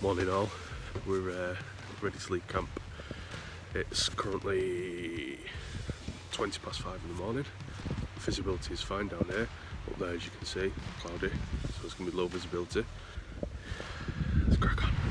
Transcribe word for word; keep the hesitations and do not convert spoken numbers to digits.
Morning all, we're uh, ready to leave camp. It's currently twenty past five in the morning. Visibility is fine down here, up there as you can see, cloudy, so it's going to be low visibility. Let's crack on.